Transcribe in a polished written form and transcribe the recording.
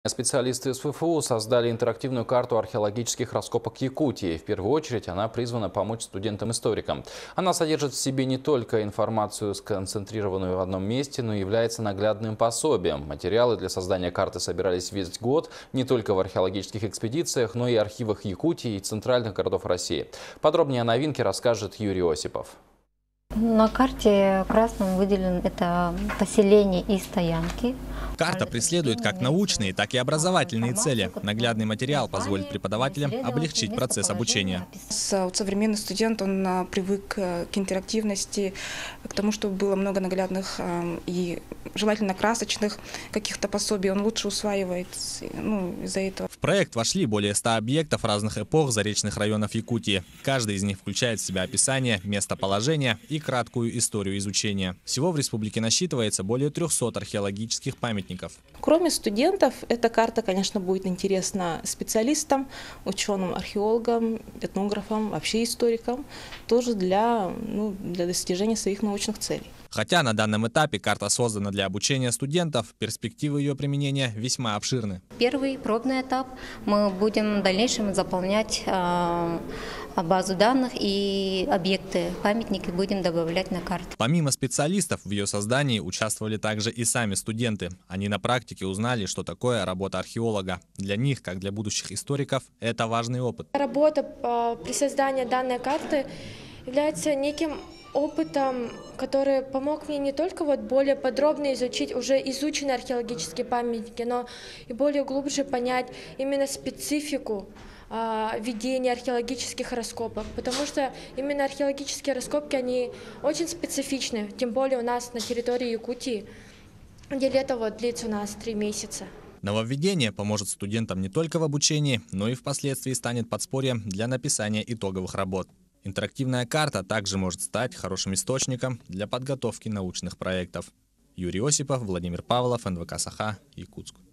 Специалисты СФФУ создали интерактивную карту археологических раскопок Якутии. В первую очередь она призвана помочь студентам-историкам. Она содержит в себе не только информацию, сконцентрированную в одном месте, но и является наглядным пособием. Материалы для создания карты собирались весь год не только в археологических экспедициях, но и архивах Якутии и центральных городов России. Подробнее о новинке расскажет Юрий Осипов. На карте красным выделен это поселение и стоянки. Карта преследует как научные, так и образовательные цели. Наглядный материал позволит преподавателям облегчить процесс обучения. Современный студент, он привык к интерактивности, к тому, чтобы было много наглядных и желательно красочных каких-то пособий. Он лучше усваивает из-за этого. В проект вошли более 100 объектов разных эпох заречных районов Якутии. Каждый из них включает в себя описание, местоположение и краткую историю изучения. Всего в республике насчитывается более 300 археологических памятников. Кроме студентов, эта карта, конечно, будет интересна специалистам, ученым, археологам, этнографам, вообще историкам, тоже для достижения своих научных целей. Хотя на данном этапе карта создана для обучения студентов, перспективы ее применения весьма обширны. Первый пробный этап мы будем в дальнейшем заполнять базу данных и объекты, памятники будем добавлять на карту. Помимо специалистов, в ее создании участвовали также и сами студенты. Они на практике узнали, что такое работа археолога. Для них, как для будущих историков, это важный опыт. Работа при создании данной карты является неким опытом, который помог мне не только более подробно изучить уже изученные археологические памятники, но и более глубже понять именно специфику ведения археологических раскопок, потому что именно археологические раскопки, они очень специфичны, тем более у нас на территории Якутии, где лето длится у нас 3 месяца. Нововведение поможет студентам не только в обучении, но и впоследствии станет подспорьем для написания итоговых работ. Интерактивная карта также может стать хорошим источником для подготовки научных проектов. Юрий Осипов, Владимир Павлов, НВК «Саха», Якутск.